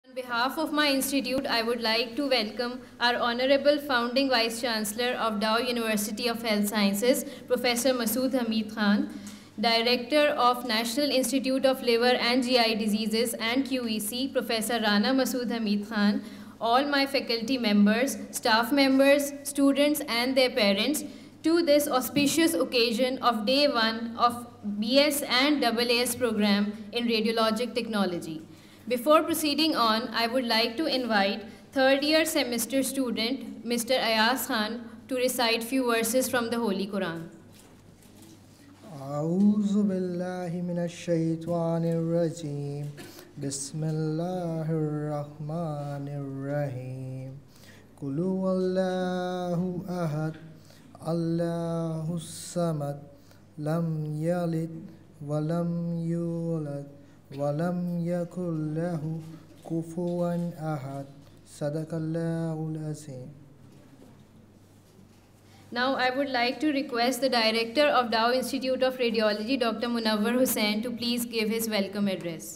On behalf of my institute, I would like to welcome our Honorable Founding Vice Chancellor of Dow University of Health Sciences, Professor Masood Hamid Khan, Director of National Institute of Liver and GI Diseases and QEC, Professor Rana Masood Hamid Khan, all my faculty members, staff members, students and their parents, to this auspicious occasion of Day 1 of BS and AAS program in Radiologic Technology. Before proceeding on, I would like to invite third year semester student Mr. Ayaz Khan to recite few verses from the Holy Quran. أعوذ بالله من الشيطان الرجيم بسم الله الرحمن الرحيم قل هو الله أحد الله الصمد لم يلد ولم يولد ولم يكن له كفوا أحد صدق الله العظيم. Now I would like to request the Director of Dow Institute of Radiology, Dr. Munawwar Hussain, to please give his welcome address.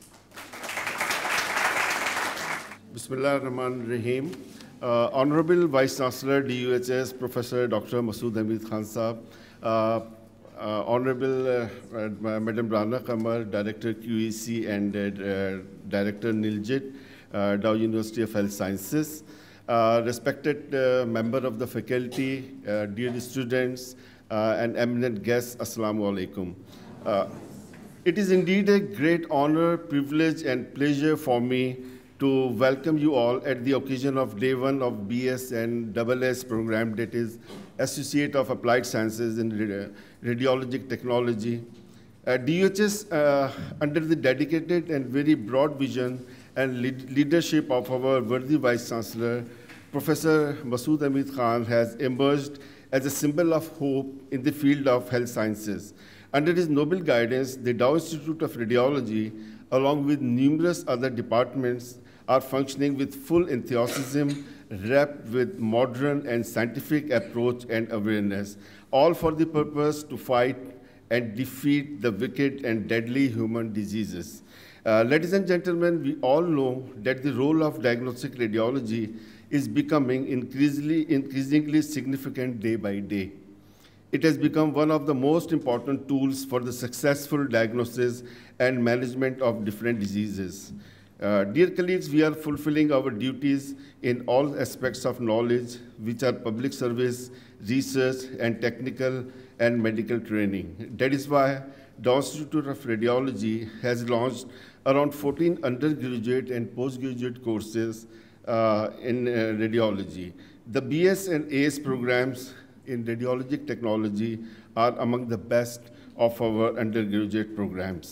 Bismillah ar-Rahman ar-Rahim. Honorable Vice Chancellor, DUHS, Professor Dr. Masood Hamid Khan Sahab, Honorable Madam Rana Kamar, Director QEC and Director Niljit, Dow University of Health Sciences, respected member of the faculty, dear students, and eminent guests, Assalamu alaikum. It is indeed a great honor, privilege, and pleasure for me to welcome you all at the occasion of Day 1 of BS and AAS program, that is Associate of Applied Sciences in Radiologic Technology. DUHS, under the dedicated and very broad vision and leadership of our worthy Vice Chancellor, Professor Masood Hamid Khan, has emerged as a symbol of hope in the field of health sciences. Under his noble guidance, the Dow Institute of Radiology, along with numerous other departments, are functioning with full enthusiasm, wrapped with modern and scientific approach and awareness, all for the purpose to fight and defeat the wicked and deadly human diseases. Ladies and gentlemen, we all know that the role of diagnostic radiology is becoming increasingly significant day by day. It has become one of the most important tools for the successful diagnosis and management of different diseases. Dear colleagues, we are fulfilling our duties in all aspects of knowledge, which are public service, research, and technical and medical training. That is why the Institute of Radiology has launched around 14 undergraduate and postgraduate courses in radiology. The BS and AS programs in radiologic technology are among the best of our undergraduate programs.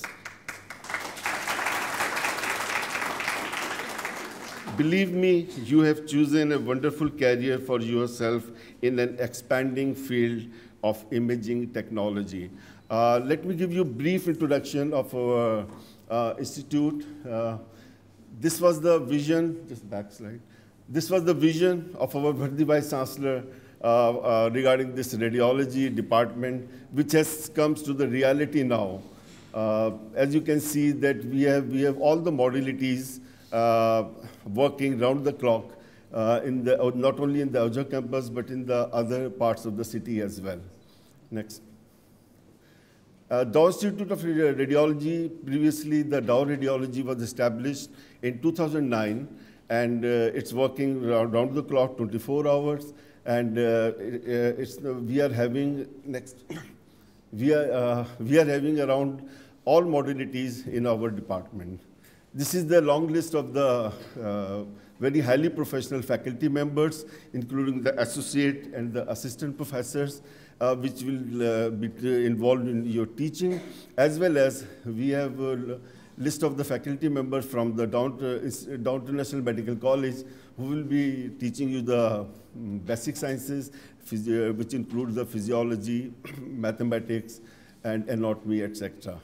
Believe me, you have chosen a wonderful career for yourself in an expanding field of imaging technology. Let me give you a brief introduction of our institute. This was the vision, just back slide. This was the vision of our worthy Vice Chancellor regarding this radiology department, which has come to the reality now. As you can see that we have all the modalities working round the clock, not only in the Ahuja campus, but in the other parts of the city as well. Next. Dow Institute of Radiology, previously the Dow Radiology was established in 2009, and it's working round the clock, 24 hours, and we are having we are having around all modalities in our department. This is the long list of the very highly professional faculty members, including the associate and the assistant professors, which will be involved in your teaching, as well as we have a list of the faculty members from the Dow International Medical College, who will be teaching you the basic sciences, which includes the physiology, mathematics, and anatomy, etc.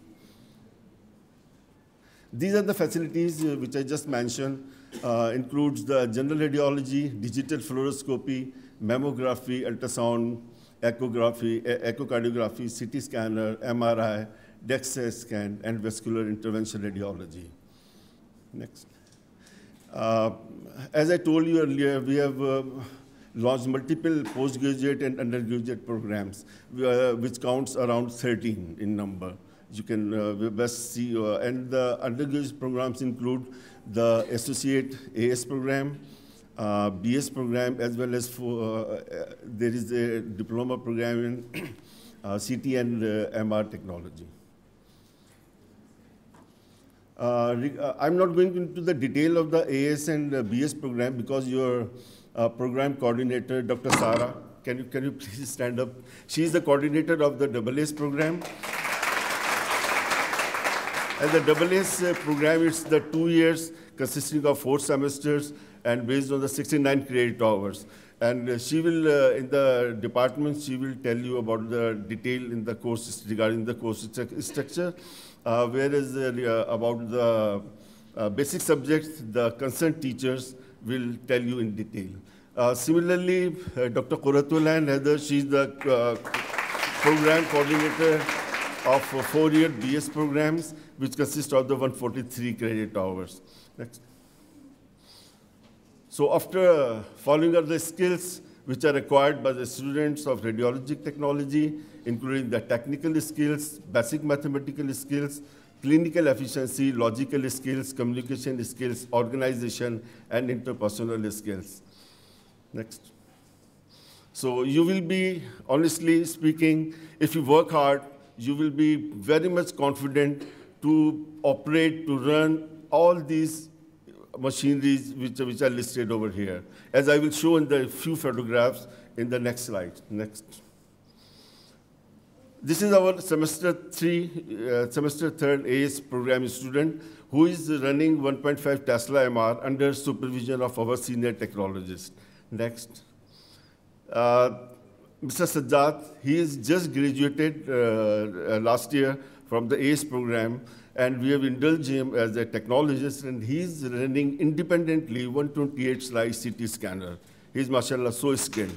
These are the facilities which I just mentioned, includes the general radiology, digital fluoroscopy, mammography, ultrasound, echography, echocardiography, CT scanner, MRI, DEXA scan, and vascular intervention radiology. Next. As I told you earlier, we have launched multiple postgraduate and undergraduate programs, which counts around 13 in number. You can best see, and the undergraduate programs include the Associate AS program, BS program, as well as there is a diploma program in CT and MR technology. I'm not going into the detail of the AS and BS program because your program coordinator, Dr. Sara, can you please stand up? She is the coordinator of the AAS program. And the AAS program is the 2 years consisting of 4 semesters and based on the 69 credit hours. And she will, in the department, she will tell you about the detail in the courses regarding the course structure. Whereas about the basic subjects, the concerned teachers will tell you in detail. Similarly, Dr. Quratullah Heather, she's the program coordinator of 4-year BS programs, which consist of the 143 credit hours. Next. So after following up the skills which are required by the students of radiologic technology, including the technical skills, basic mathematical skills, clinical efficiency, logical skills, communication skills, organization, and interpersonal skills. Next. So you will be, honestly speaking, if you work hard, you will be very much confident to operate, to run all these machineries which are listed over here, as I will show in the few photographs in the next slide. Next. This is our semester 3rd AS program student who is running 1.5 Tesla MR under supervision of our senior technologist. Next. Mr. Sajjad, he is just graduated last year from the ACE program, and we have indulged him as a technologist, and he's running independently 128 slide CT scanner. He's, mashallah, so skilled.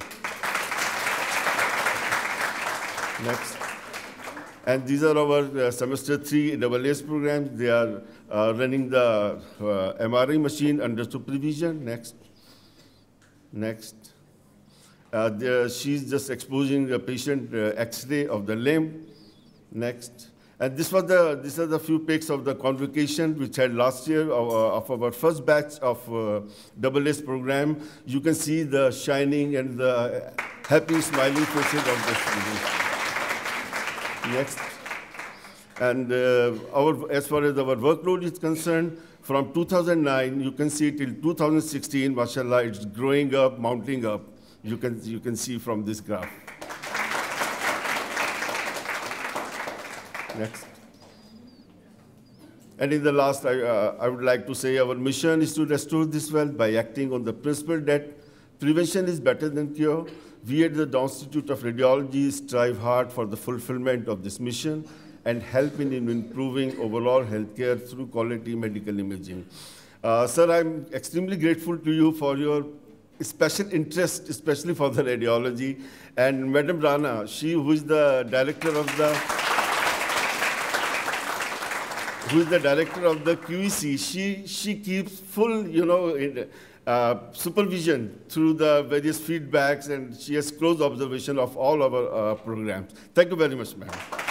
Next. And these are our semester 3 AAS programs. They are running the MRI machine under supervision. Next. Next. She's just exposing the patient X-ray of the limb. Next. And these are the few pics of the convocation which had last year of our first batch of AAS program. You can see the shining and the happy, smiling faces of the students. Next. And as far as our workload is concerned, from 2009, you can see till 2016, mashallah, it's growing up, mounting up. You can see from this graph. Next. And in the last, I would like to say our mission is to restore this wealth by acting on the principle that prevention is better than cure. We at the Dow Institute of Radiology strive hard for the fulfillment of this mission and help in improving overall healthcare through quality medical imaging. Sir, I'm extremely grateful to you for your special interest, especially for the radiology. And Madam Rana, who is the director of the QEC, she keeps full, supervision through the various feedbacks, and she has close observation of all our programs. Thank you very much, ma'am.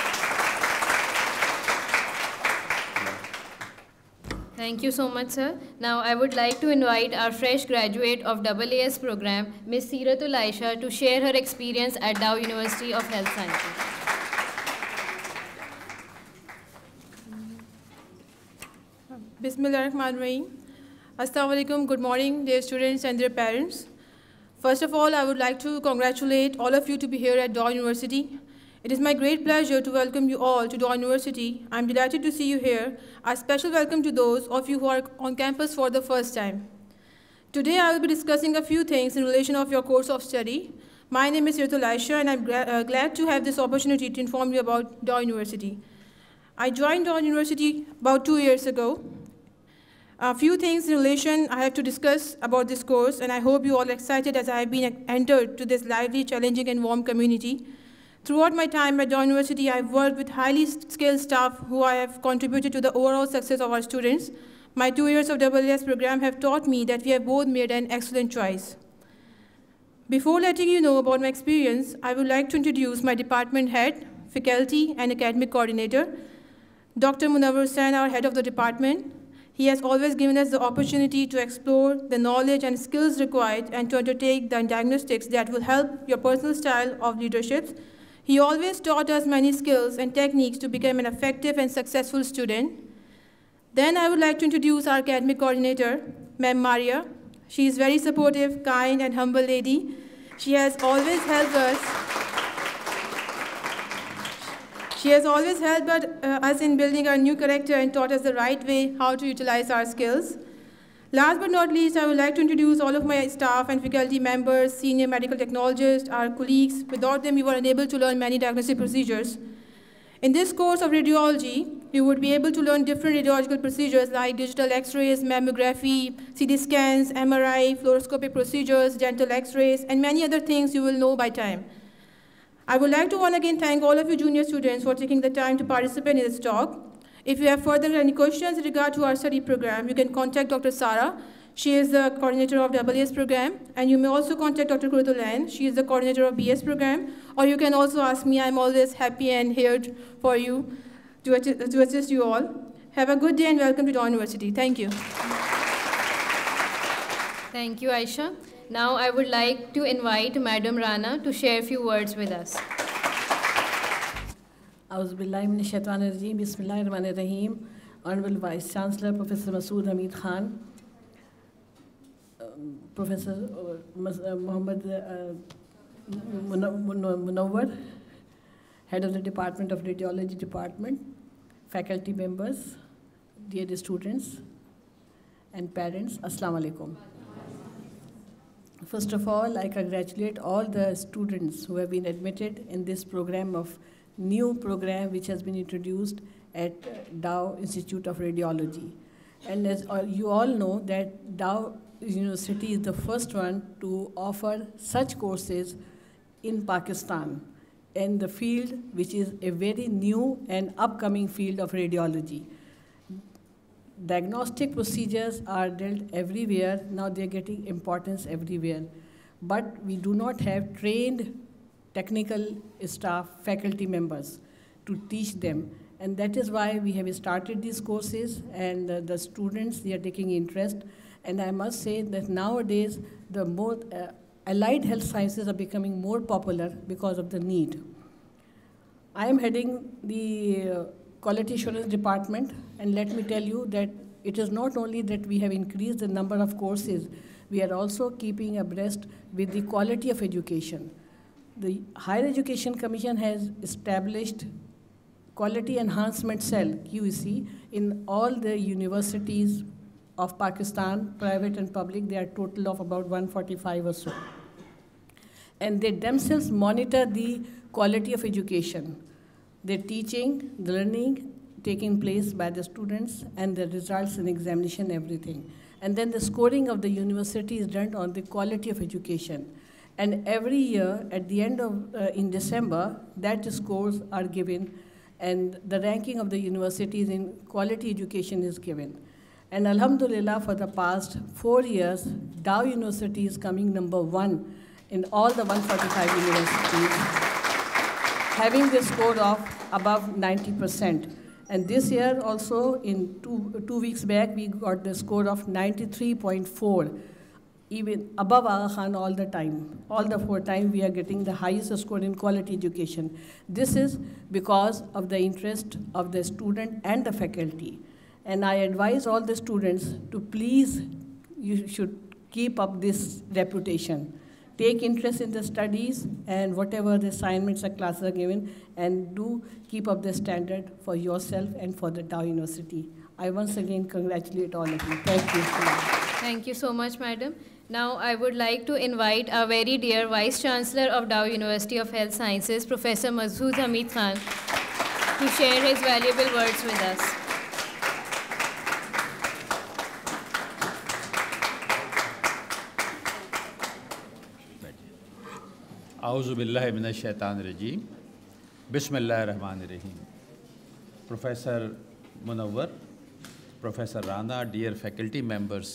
Thank you so much, sir. Now, I would like to invite our fresh graduate of AAS program, Ms. Siratul Aisha, to share her experience at Dow University of Health Sciences. Bismillahirrahmanirrahim. Assalamu alaikum. Good morning, dear students and their parents. First of all, I would like to congratulate all of you to be here at Dow University. It is my great pleasure to welcome you all to Dow University. I'm delighted to see you here. A special welcome to those of you who are on campus for the first time. Today, I will be discussing a few things in relation of your course of study. My name is Siratul Aisha, and I'm glad to have this opportunity to inform you about Dow University. I joined Dow University about 2 years ago. A few things in relation I have to discuss about this course, and I hope you all are excited as I have been entered to this lively, challenging, and warm community. Throughout my time at Dow University, I've worked with highly skilled staff who I have contributed to the overall success of our students. My 2 years of AAS program have taught me that we have both made an excellent choice. Before letting you know about my experience, I would like to introduce my department head, faculty, and academic coordinator, Dr. Munawar Hussain, our head of the department. He has always given us the opportunity to explore the knowledge and skills required and to undertake the diagnostics that will help your personal style of leadership. He always taught us many skills and techniques to become an effective and successful student. Then I would like to introduce our academic coordinator, Ma'am Maria. She is very supportive, kind, and humble lady. She has always helped us. She has always helped us in building our new character and taught us the right way how to utilize our skills. Last but not least, I would like to introduce all of my staff and faculty members, senior medical technologists, our colleagues. Without them, we were unable to learn many diagnostic procedures. In this course of radiology, you would be able to learn different radiological procedures like digital x-rays, mammography, CT scans, MRI, fluoroscopic procedures, dental x-rays, and many other things you will know by time. I would like to once again thank all of you junior students for taking the time to participate in this talk. If you have further any questions in regard to our study program, you can contact Dr. Sara. She is the coordinator of AAS program, and you may also contact Dr. Kurtulan. She is the coordinator of BS program, or you can also ask me. I'm always happy and here for you to assist you all. Have a good day and welcome to Dow University. Thank you. Thank you, Aisha. Now I would like to invite Madam Rana to share a few words with us. Bismillahirrahmanirrahim. Honorable Vice Chancellor, Professor Masood Hamid Khan, Professor Muhammad Munawar, Head of the Department of Radiology Department, faculty members, dear students, and parents, Assalamu alaikum. First of all, I congratulate all the students who have been admitted in this new program which has been introduced at Dow Institute of Radiology. And as you all know that Dow University is the first one to offer such courses in Pakistan in the field which is a very new and upcoming field of radiology. Diagnostic procedures are dealt everywhere. Now they're getting importance everywhere. But we do not have trained technical staff, faculty members to teach them. And that is why we have started these courses, and the students, they are taking interest. And I must say that nowadays, the more allied health sciences are becoming more popular because of the need. I am heading the Quality Assurance Department, and let me tell you that it is not only that we have increased the number of courses, we are also keeping abreast with the quality of education. The Higher Education Commission has established Quality Enhancement Cell, QEC, in all the universities of Pakistan, private and public. They are a total of about 145 or so. And they themselves monitor the quality of education. The teaching, the learning taking place by the students, and the results in examination, everything. And then the scoring of the university is done on the quality of education. And every year, at the end of, in December, that scores are given, and the ranking of the universities in quality education is given. And Alhamdulillah, for the past 4 years, Dow University is coming #1 in all the 145 universities, having the score of above 90%. And this year also, in two weeks back, we got the score of 93.4, even above Aga Khan all the time. All the 4 times we are getting the highest score in quality education. This is because of the interest of the student and the faculty. And I advise all the students to please, you should keep up this reputation. Take interest in the studies, and whatever the assignments or classes are given, and do keep up the standard for yourself and for the Dow University. I once again congratulate all of you. Thank you. Thank you so much, madam. Now I would like to invite our very dear Vice Chancellor of Dow University of Health Sciences, Professor Masood Hamid Khan, to share his valuable words with us. A'udhu billahi minash shaitanir rajeem. Bismillahir Rahmanir Rahim. Professor Munawar, Professor Rana, dear faculty members,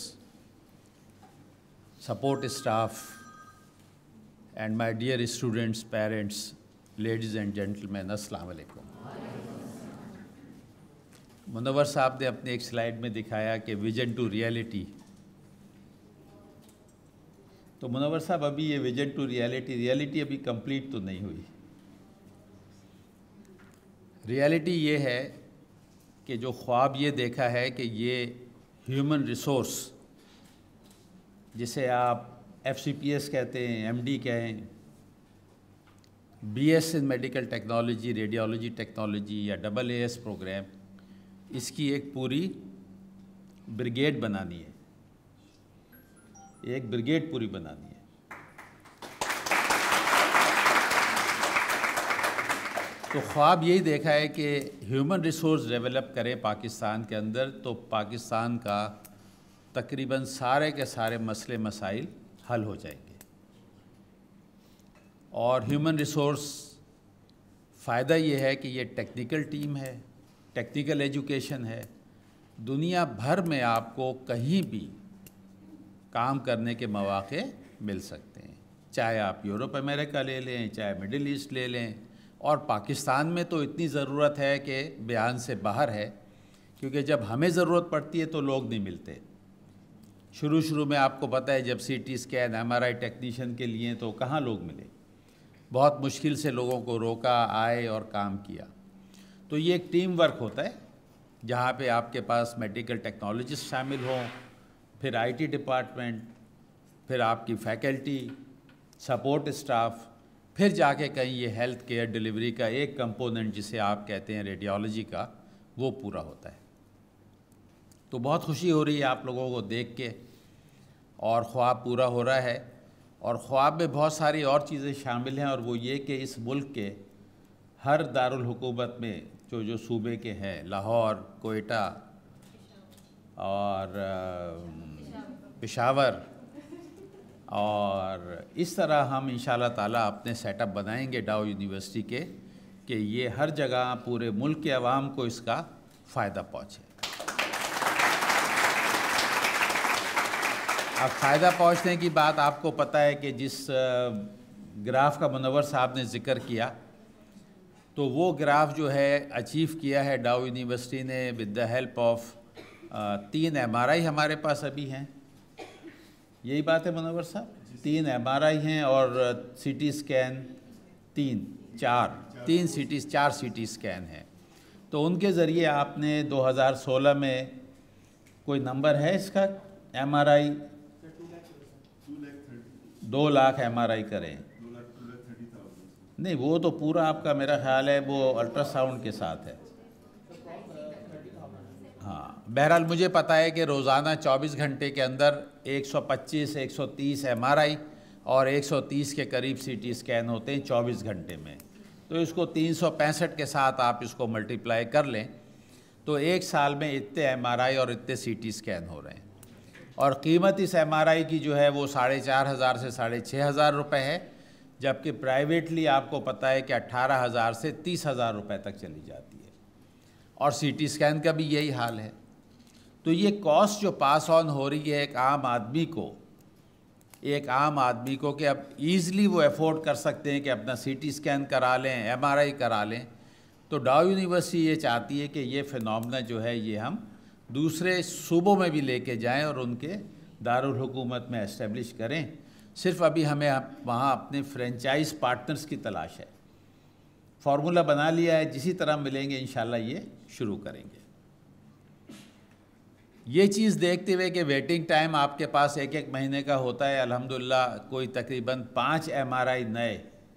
support staff, and my dear students, parents, ladies and gentlemen, अस्सलाम वालेकुम। मुनव्वर साहब ने अपने एक slide में दिखाया कि vision to reality. तो मुनव्वर साहब, अभी ये विजन टू रियलिटी अभी कंप्लीट तो नहीं हुई। रियलिटी ये है कि जो ख्वाब ये देखा है कि ये ह्यूमन रिसोर्स, जिसे आप FCPS कहते हैं, MD कहें, BS in medical technology, radiology technology या AAS प्रोग्राम, इसकी एक पूरी ब्रिगेड बनानी है, एक ब्रिगेड पूरी बनानी है। तो ख्वाब यही देखा है कि ह्यूमन रिसोर्स डेवलप करें पाकिस्तान के अंदर, तो पाकिस्तान का तकरीबन सारे के सारे मसले मसाइल हल हो जाएंगे। और ह्यूमन रिसोर्स फ़ायदा ये है कि ये टेक्निकल टीम है, टेक्निकल एजुकेशन है। दुनिया भर में आपको कहीं भी काम करने के मौके मिल सकते हैं, चाहे आप यूरोप अमेरिका ले लें, चाहे मिडिल ईस्ट ले लें। और पाकिस्तान में तो इतनी ज़रूरत है कि बयान से बाहर है, क्योंकि जब हमें ज़रूरत पड़ती है तो लोग नहीं मिलते। शुरू में आपको पता है, जब CT स्कैन MRI टेक्नीशियन के लिए तो कहाँ लोग मिले, बहुत मुश्किल से लोगों को रोका, आए और काम किया। तो ये एक टीम वर्क होता है, जहाँ पे आपके पास मेडिकल टेक्नोलॉजिस्ट शामिल हों, फिर IT डिपार्टमेंट, फिर आपकी फैकल्टी, सपोर्ट स्टाफ, फिर जाके कहीं ये हेल्थ केयर डिलीवरी का एक कंपोनेंट जिसे आप कहते हैं रेडियोलॉजी का, वो पूरा होता है। तो बहुत खुशी हो रही है आप लोगों को देख के, और ख्वाब पूरा हो रहा है। और ख्वाब में बहुत सारी और चीज़ें शामिल हैं, और वो ये कि इस मुल्क के हर दारुल हुकूमत में जो सूबे के हैं, लाहौर, कोयटा और पेशावर, और इस तरह हम इंशाअल्लाह ताला अपने सेटअप बनाएंगे डाउ यूनिवर्सिटी के, कि ये हर जगह पूरे मुल्क के अवाम को इसका फ़ायदा पहुँचे। अब फ़ायदा पहुँचने की बात आपको पता है कि जिस ग्राफ का मुनव्वर साहब ने ज़िक्र किया, तो वो ग्राफ जो है अचीव किया है डाउ यूनिवर्सिटी ने with the help of 3 MRI हमारे पास अभी हैं। यही बात है मुनव्वर साहब, 3 MRI हैं और CT स्कैन 4 CT स्कैन हैं। तो उनके ज़रिए आपने 2016 में कोई नंबर है इसका, MRI 2 लाख MRI करें? नहीं, वो तो पूरा आपका मेरा ख्याल है वो अल्ट्रासाउंड के साथ है। हाँ, बहरहाल मुझे पता है कि रोज़ाना 24 घंटे के अंदर 125-130 MRI और 130 के करीब CT स्कैन होते हैं 24 घंटे में। तो इसको 365 के साथ आप इसको मल्टीप्लाई कर लें, तो एक साल में इतने MRI और इतने CT स्कैन हो रहे हैं। और कीमत इस MRI की जो है वो 4,500 से 6,500 रुपये है, जबकि प्राइवेटली आपको पता है कि 18,000 से 30,000 रुपये तक चली जाती है। और CT स्कैन का भी यही हाल है। तो ये कॉस्ट जो पास ऑन हो रही है एक आम आदमी को कि अब ईज़िली वो अफोर्ड कर सकते हैं कि अपना CT स्कैन करा लें, MRI करा लें। तो डाउ यूनिवर्सिटी ये चाहती है कि ये फिनोमेना जो है ये हम दूसरे सूबों में भी लेके जाएं और उनके दारुल हुकूमत में एस्टेब्लिश करें। सिर्फ अभी हमें वहाँ अपने फ्रेंचाइज पार्टनर्स की तलाश है। फार्मूला बना लिया है, जिसी तरह मिलेंगे इंशाल्लाह ये शुरू करेंगे। ये चीज़ देखते हुए कि वेटिंग टाइम आपके पास 1-1 महीने का होता है, अल्हम्दुलिल्लाह कोई तकरीबन 5 MRI नए,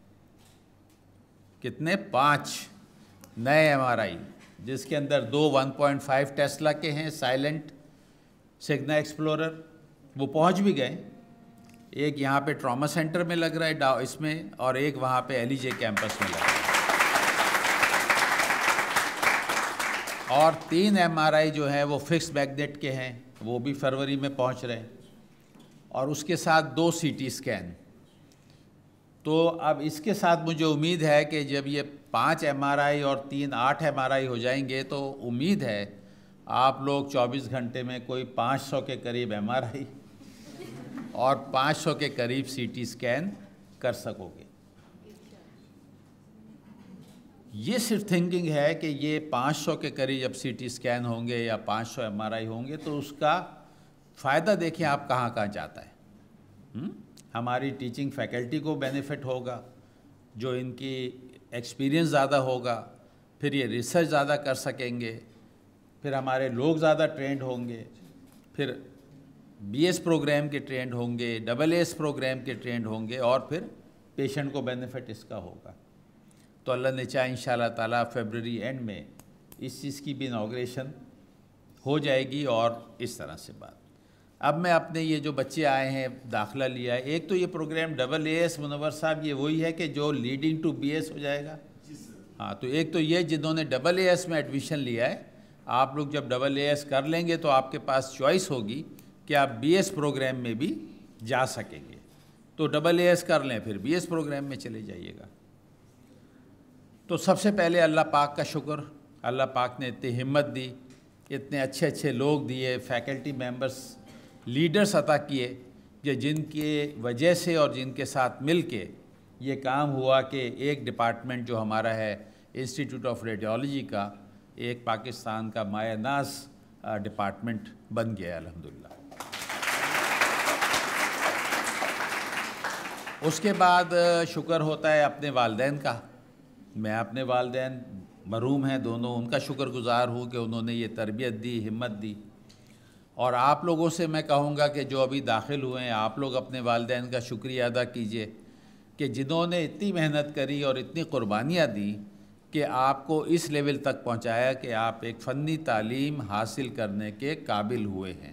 कितने 5 नए MRI, जिसके अंदर 2 1.5 टेस्ला के हैं साइलेंट सिग्ना एक्सप्लोरर, वो पहुंच भी गए। एक यहाँ पे ट्रॉमा सेंटर में लग रहा है इसमें, और एक वहाँ पे LEJ कैंपस में लग रहा है। और 3 MRI जो हैं वो फिक्स मैग्नेट के हैं, वो भी फरवरी में पहुँच रहे हैं। और उसके साथ 2 CT स्कैन। तो अब इसके साथ मुझे उम्मीद है कि जब ये 5 MRI और 3 8 MRI हो जाएंगे, तो उम्मीद है آپ لوگ 24 گھنٹے میں کوئی 500 کے قریب MRI اور 500 کے قریب CT اسکین کر سکو گے. یہ صرف تھنکنگ ہے کہ یہ 500 کے قریب جب CT اسکین ہوں گے یا 500 MRI ہوں گے تو اس کا فائدہ دیکھیں آپ کہاں کہاں جاتا ہے. ہماری ٹیچنگ فیکلٹی کو بینیفٹ ہوگا, جو ان کی ایکسپیرینس زیادہ ہوگا, پھر یہ ریسرچ زیادہ کر سکیں گے, پھر ہمارے لوگ زیادہ ٹرینڈ ہوں گے, پھر BS پروگرام کے ٹرینڈ ہوں گے, AAS پروگرام کے ٹرینڈ ہوں گے, اور پھر پیشنٹ کو بینیفٹ اس کا ہوگا. تو اللہ نے چاہا انشاءاللہ تعالیٰ فیبرری اینڈ میں اس چیز کی بھی انوگریشن ہو جائے گی. اور اس طرح سے بات. اب میں اپنے یہ جو بچے آئے ہیں داخلہ لیا ہے, ایک تو یہ پروگرام AAS منور صاحب یہ وہی ہے کہ جو لیڈنگ ٹو BS ہو جائے گا. ہاں, تو ایک تو یہ جنہوں نے AAS میں ایڈمیشن لیا ہے, آپ لوگ جب AAS کر لیں گے تو آپ کے پاس چوائس ہوگی کہ آپ BS پروگرام میں بھی جا سکیں گے. تو AAS کر لیں پھر BS پروگرام میں چلے جائیے گا. تو سب سے پہلے اللہ پاک کا شکر, اللہ پاک نے اتنی ہمت دی, اتنے اچھے اچھے لوگ دیے, فیکلٹی ممبرس, لیڈرز عطا کیے, کہ جن کی وجہ سے اور جن کے ساتھ مل کے یہ کام ہوا کہ ایک ڈپارٹمنٹ جو ہمارا ہے انسٹیٹیوٹ آف ریڈیالوجی کا, ایک پاکستان کا مایہ ناز ڈپارٹمنٹ بن گیا الحمدللہ. اس کے بعد شکر ہوتا ہے اپنے والدین کا. میں اپنے والدین مرحوم ہیں دونوں, ان کا شکر گزار ہوں کہ انہوں نے یہ تربیت دی, ہمت دی. اور آپ لوگوں سے میں کہوں گا کہ جو ابھی داخل ہوئے ہیں, آپ لوگ اپنے والدین کا شکریہ ادا کیجئے کہ جنہوں نے اتنی محنت کری اور اتنی قربانیاں دی کہ آپ کو اس لیول تک پہنچایا کہ آپ ایک فنی تعلیم حاصل کرنے کے قابل ہوئے ہیں.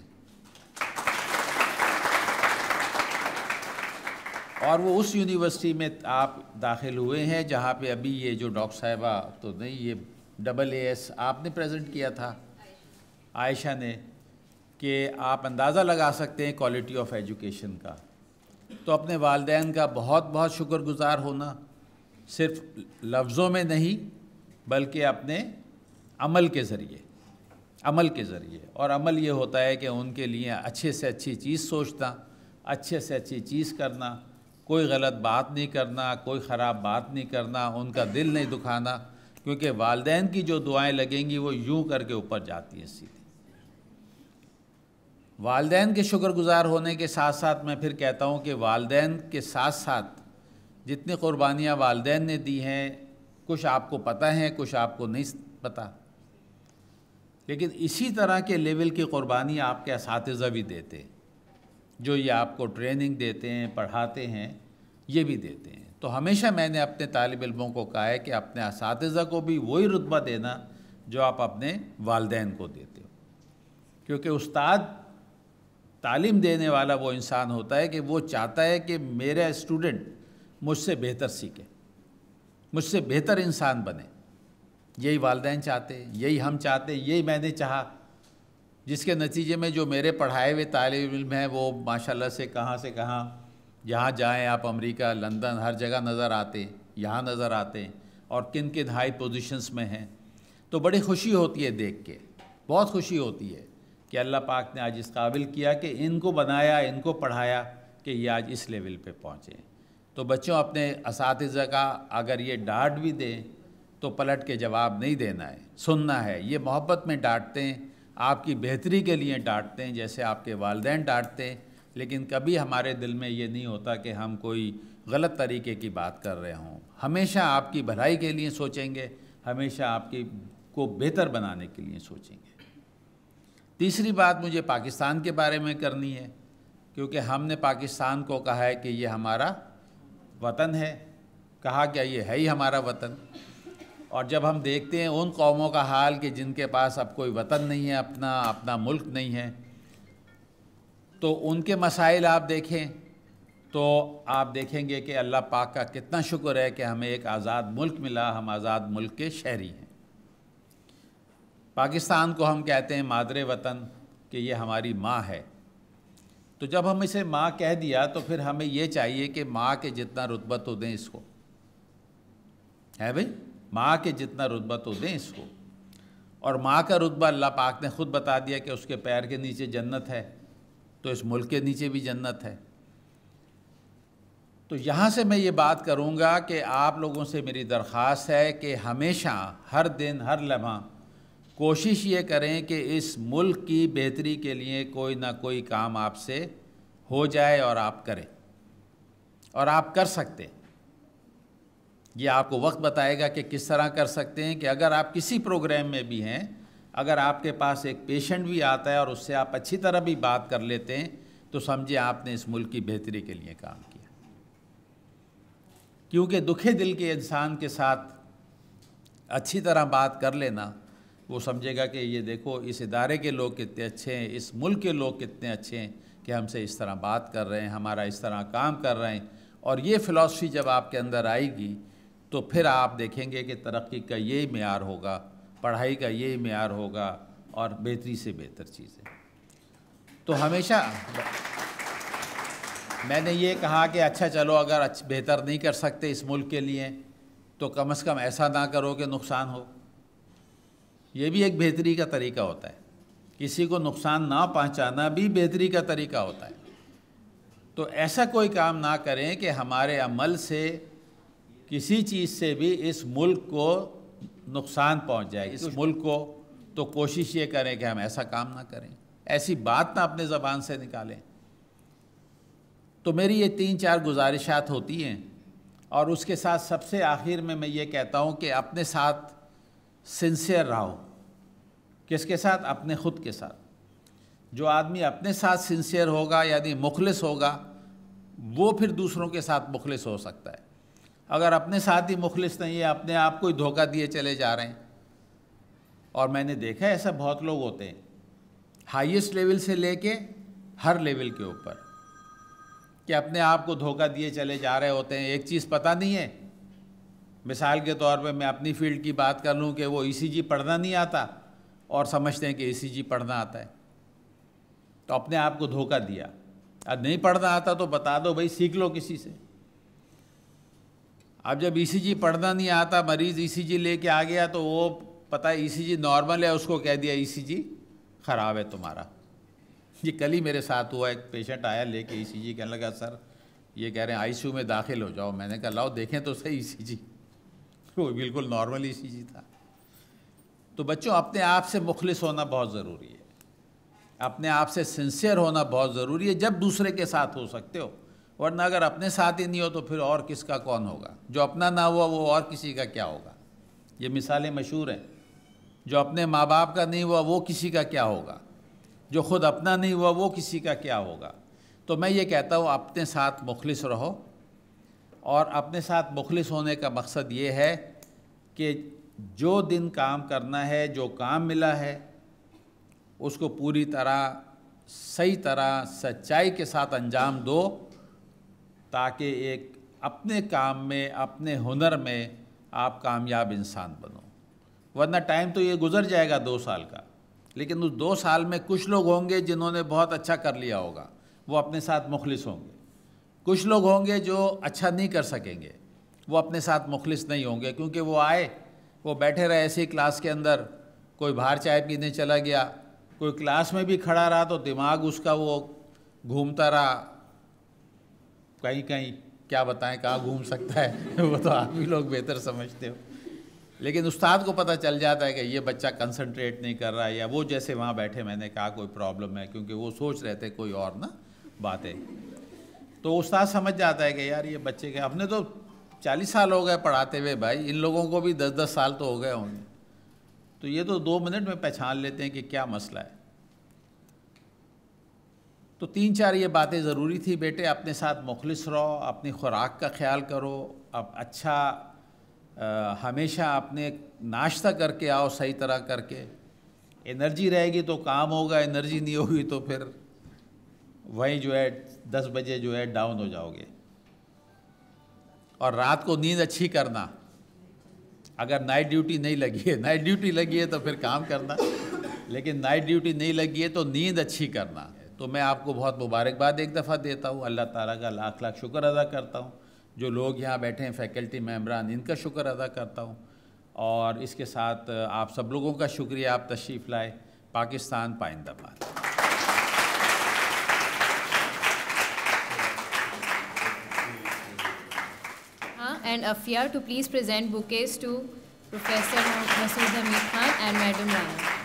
اور وہ اس یونیورسٹی میں آپ داخل ہوئے ہیں جہاں پہ ابھی یہ جو ڈاکٹر صاحبہ تو نہیں, یہ AAS آپ نے پریزنٹ کیا تھا, عائشہ نے, کہ آپ اندازہ لگا سکتے ہیں کوالٹی آف ایجوکیشن کا. تو اپنے والدین کا بہت بہت شکر گزار ہونا, صرف لفظوں میں نہیں بلکہ اپنے عمل کے ذریعے. اور عمل یہ ہوتا ہے کہ ان کے لیے اچھے سے اچھی چیز سوچنا, اچھے سے اچھی چیز کرنا, کوئی غلط بات نہیں کرنا, کوئی خراب بات نہیں کرنا, ان کا دل نہیں دکھانا, کیونکہ والدین کی جو دعائیں لگیں گی وہ یوں کر کے اوپر جاتی ہیں سیدھی. والدین کے شکر گزار ہونے کے ساتھ ساتھ میں پھر کہتا ہوں کہ والدین کے ساتھ ساتھ جتنی قربانیاں والدین نے دی ہیں, کچھ آپ کو پتہ ہیں, کچھ آپ کو نہیں پتہ, لیکن اسی طرح کے لیول کی قربانی آپ کے اساتذہ بھی دیتے ہیں, جو یہ آپ کو ٹریننگ دیتے ہیں, پڑھاتے ہیں, یہ بھی دیتے ہیں. تو ہمیشہ میں نے اپنے طالب علموں کو کہا ہے کہ اپنے اساتذہ کو بھی وہی رتبہ دینا جو آپ اپنے والدین کو دیتے ہو, کیونکہ استاد تعلیم دینے والا وہ انسان ہوتا ہے کہ وہ چاہتا ہے کہ میرا اسٹوڈنٹ مجھ سے بہتر سیکھے, مجھ سے بہتر انسان بنے. یہی والدین چاہتے, یہی ہم چاہتے, یہی میں نے چاہا, جس کے نتیجے میں جو میرے پڑھائے ہوئے طالب علم ہیں وہ ماشاءاللہ سے کہاں جہاں جائیں آپ, امریکہ, لندن, ہر جگہ نظر آتے, یہاں نظر آتے, اور کن کن ہائی پوزیشنز میں ہیں. تو بڑی خوشی ہوتی ہے دیکھ کے, بہت خوشی ہوتی ہے کہ اللہ پاک نے آج اس قابل کیا کہ ان کو بنایا, ان کو پڑھایا کہ یہ آج اس لیول پہ پہنچے. تو بچوں اپنے اساتذہ کا اگر یہ ڈانٹ بھی دیں تو پلٹ کے جواب نہیں دینا ہے, سننا ہے. یہ محبت میں ڈانٹتے ہیں, آپ کی بہتری کے لیے ڈانٹتے ہیں, جیسے آپ کے والدین ڈانٹتے ہیں, لیکن کبھی ہمارے دل میں یہ نہیں ہوتا کہ ہم کوئی غلط طریقے کی بات کر رہے ہوں. ہمیشہ آپ کی بھلائی کے لیے سوچیں گے, ہمیشہ آپ کی کو بہتر بنانے کے لیے سوچیں گے. تیسری بات مجھے پاکستان کے بارے میں کرنی ہے, کیونکہ ہم نے پاکستان کو کہا ہے کہ یہ ہمارا وطن ہے. کہا کیا, یہ ہے ہی ہمارا وطن. اور جب ہم دیکھتے ہیں ان قوموں کا حال کہ جن کے پاس اب کوئی وطن نہیں ہے, اپنا ملک نہیں ہے, تو ان کے مسائل آپ دیکھیں تو آپ دیکھیں گے کہ اللہ پاک کا کتنا شکر ہے کہ ہمیں ایک آزاد ملک ملا, ہم آزاد ملک کے شہری ہیں. پاکستان کو ہم کہتے ہیں مادر وطن, کہ یہ ہماری ماں ہے. تو جب ہم اسے ماں کہہ دیا تو پھر ہمیں یہ چاہیے کہ ماں کے جتنا رتبہ تو دیں اس کو, ہے بھئی, ماں کے جتنا رتبہ تو دیں اس کو. اور ماں کا رتبہ اللہ پاک نے خود بتا دیا کہ اس کے پیر کے نیچے جنت ہے، تو اس ملک کے نیچے بھی جنت ہے۔ تو یہاں سے میں یہ بات کروں گا کہ آپ لوگوں سے میری درخواست ہے کہ ہمیشہ، ہر دن، ہر لمحہ کوشش یہ کریں کہ اس ملک کی بہتری کے لیے کوئی نہ کوئی کام آپ سے ہو جائے اور آپ کریں، اور آپ کر سکتے ہیں۔ یہ آپ کو وقت بتائے گا کہ کس طرح کر سکتے ہیں، کہ اگر آپ کسی پروگرام میں بھی ہیں، اگر آپ کے پاس ایک پیشنٹ بھی آتا ہے اور اس سے آپ اچھی طرح بھی بات کر لیتے ہیں تو سمجھے آپ نے اس ملک کی بہتری کے لیے کام کیا۔ کیونکہ دکھے دل کے انسان کے ساتھ اچھی طرح بات کر لینا، وہ سمجھے گا کہ یہ دیکھو اس ادارے کے لوگ کتنے اچھے ہیں، اس ملک کے لوگ کتنے اچھے ہیں کہ ہم سے اس طرح بات کر رہے ہیں، ہمارا اس طرح کام کر رہے ہیں۔ اور یہ فلسفی جب آپ کے اندر آئے گی تو پھر آپ دیکھیں گے کہ ترقی کا یہی معیار ہوگا، پڑھائی کا یہی معیار ہوگا، اور بہتری سے بہتر چیزیں۔ تو ہمیشہ میں نے یہ کہا کہ اچھا چلو اگر بہتر نہیں کر سکتے اس ملک کے لیے تو کم از کم ایسا نہ کرو کہ نقصان ہو۔ یہ بھی ایک بہتری کا طریقہ ہوتا ہے، کسی کو نقصان نہ پہنچانا بھی بہتری کا طریقہ ہوتا ہے۔ تو ایسا کوئی کام نہ کریں کہ ہمارے عمل سے کسی چیز سے بھی اس ملک کو نقصان پہنچ جائے، اس ملک کو۔ تو کوشش یہ کریں کہ ہم ایسا کام نہ کریں، ایسی بات نہ اپنے زبان سے نکالیں۔ تو میری یہ 3-4 گزارشات ہوتی ہیں، اور اس کے ساتھ سب سے آخر میں یہ کہتا ہوں کہ اپنے ساتھ سنسیئر رہو۔ کس کے ساتھ؟ اپنے خود کے ساتھ۔ جو آدمی اپنے ساتھ سنسیئر ہوگا، یعنی مخلص ہوگا، وہ پھر دوسروں کے ساتھ مخلص ہو سکتا ہے۔ اگر اپنے ساتھ ہی مخلص نہیں ہے، اپنے آپ کو ہی دھوکہ دیے چلے جا رہے ہیں، اور میں نے دیکھا ہے ایسا بہت لوگ ہوتے ہیں، ہائیسٹ لیول سے لے کے ہر لیول کے اوپر، کہ اپنے آپ کو دھوکہ دیے چلے جا رہے ہوتے ہیں۔ ایک چیز پتہ نہیں ہے، مثال کے طور پہ میں اپنی فیلڈ کی بات کر لوں کہ وہ ECG پڑھنا نہیں آتا اور سمجھتے ہیں کہ ECG پڑھنا آتا ہے، تو اپنے آپ کو دھوکہ دیا۔ اب نہیں پڑھنا آتا تو بتا دو بھائی، سیکھ لو کسی سے۔ اب جب ECG پڑھنا نہیں آتا، مریض ECG لے کے آ گیا تو وہ پتہ ہے ECG نارمل ہے، اس کو کہہ دیا ECG خراب ہے تمہارا۔ یہ کل ہی میرے ساتھ ہوا، ایک پیشنٹ آیا لے کے ECG، کہنے لگا سر یہ کہہ رہے ہیں ICU میں داخل ہو جاؤ۔ میں نے کہا لاؤ دیکھیں تو صحیح ECG، وہ بالکل نارمل ECG تھا۔ تو بچوں، اپنے آپ سے مخلص ہونا بہت ضروری ہے، اپنے آپ سے سنسیئر ہونا بہت ضروری ہے جب دوسرے کے ساتھ ہو سکتے ہو، ورنہ اگر اپنے ساتھ ہی نہیں ہو تو پھر اور کس کا کون ہوگا؟ جو اپنا نہ ہوا وہ اور کسی کا کیا ہوگا؟ یہ مثالیں مشہور ہیں۔ جو اپنے ماں باپ کا نہیں ہوا وہ کسی کا کیا ہوگا؟ جو خود اپنا نہیں ہوا وہ کسی کا کیا ہوگا؟ تو میں یہ کہتا ہوں اپنے ساتھ مخلص رہو، اور اپنے ساتھ مخلص ہونے کا مقصد یہ ہے کہ جو دن کام کرنا ہے، جو کام ملا ہے، اس کو پوری طرح صحیح طرح سچائی کے ساتھ انجام دو، تاکہ ایک اپنے کام میں، اپنے ہنر میں آپ کامیاب انسان بنو۔ ورنہ ٹائم تو یہ گزر جائے گا 2 سال کا، لیکن اس 2 سال میں کچھ لوگ ہوں گے جنہوں نے بہت اچھا کر لیا ہوگا، وہ اپنے ساتھ مخلص ہوں گے۔ کچھ لوگ ہوں گے جو اچھا نہیں کر سکیں گے، وہ اپنے ساتھ مخلص نہیں ہوں گے، کیونکہ وہ آئے، وہ بیٹھے رہے ایسی کلاس کے اندر، کوئی باہر چائے پینے چلا گیا، کوئی کلاس میں بھی کھڑا رہا تو دماغ اس کا وہ گھومتا رہا، کہیں کہیں کیا بتائیں کہاں گھوم سکتا ہے وہ تو آپ بھی لوگ بہتر سمجھتے ہو، لیکن استاد کو پتہ چل جاتا ہے کہ یہ بچہ کنسنٹریٹ نہیں کر رہا ہے، یا وہ جیسے وہاں بیٹھے میں نے کہا کوئی پرابلم ہے، کیونکہ وہ سوچ رہے تھے کوئی اور نا باتیں، تو استاد سمجھ جاتا ہے کہ یار یہ بچے کے، ہم نے تو 40 سال ہو گئے پڑھاتے ہوئے بھائی، ان لوگوں کو بھی 10-10 سال تو ہو گئے ہوں گے، تو یہ تو 2 منٹ میں پہچان لیتے ہیں کہ کیا مسئلہ ہے۔ تو 3-4 یہ باتیں ضروری تھی بیٹے، اپنے ساتھ مخلص رہو، اپنی خوراک کا خیال کرو، اب اچھا ہمیشہ اپنے ناشتہ کر کے آؤ صحیح طرح کر کے، انرجی رہے گی تو کام ہوگا، انرجی نہیں ہوگی تو پھر وہیں جو ہے 10 بجے جو ہے ڈاؤن ہو جاؤ گے۔ اور رات کو نیند اچھی کرنا، اگر نائٹ ڈیوٹی نہیں لگی ہے، نائٹ ڈیوٹی لگی ہے تو پھر کام کرنا، لیکن نائٹ ڈیوٹی نہیں لگی ہے تو نیند اچھی کرنا۔ تو میں آپ کو بہت مبارکباد ایک دفعہ دیتا ہوں، اللہ تعالیٰ کا لاکھ لاکھ شکر ادا کرتا ہوں، جو لوگ یہاں بیٹھے ہیں فیکلٹی ممبران، ان کا شکر ادا کرتا ہوں، اور اس کے ساتھ آپ سب لوگوں کا شکریہ، آپ تشریف لائے. پاکستان پائندہ باد. And Afia to please present bouquets to Professor Masood Hamid Khan and Madam Rana.